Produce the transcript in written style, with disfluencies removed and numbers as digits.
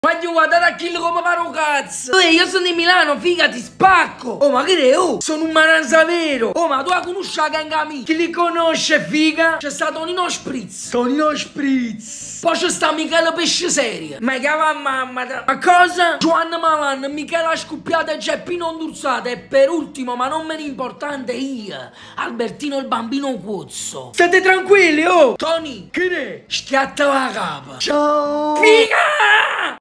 Voglio guardare a Kill come caro cazzo. Io sono di Milano, figa, ti spacco. Oh, ma che è? Oh, sono un maranza vero. Oh, ma tu la conosci la gang mia? Chi li conosce, figa? C'è stato Tonino Spritz. Tonino Spritz. Poi c'è sta Michele Pesce Serie. Ma che va mamma? Ma cosa? Giovanna Malan, Michela Scuppiata e Geppino Ondurzata. E per ultimo, ma non meno importante, io, Albertino il bambino Cuozzo. State tranquilli, oh. Tony, che ne? Schiatta la capa. Ciao. Figa!